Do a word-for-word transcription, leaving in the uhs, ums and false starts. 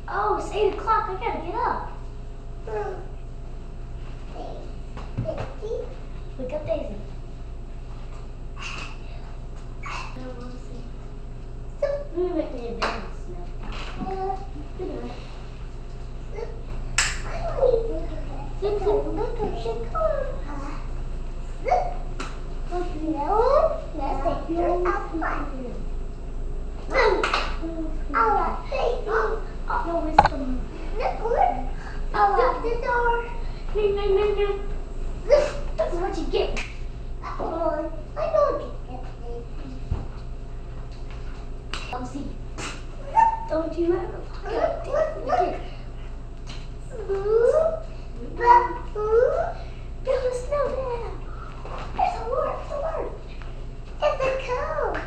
Oh, it's eight o'clock. I gotta get up. Daisy. Wake up, Daisy. Let me make me a dance now. Good night. Look, look, look, look, look. No, let's take your outside. Our baby. No, it's the Look, look. Look the door. no, no, no, no. That's what you get. Oh, I know you get this. Elsie, don't you ever Look, forget look, it look. again. Ooh, but, ooh, Build a snowman. it's a word, it's a word. It's a code.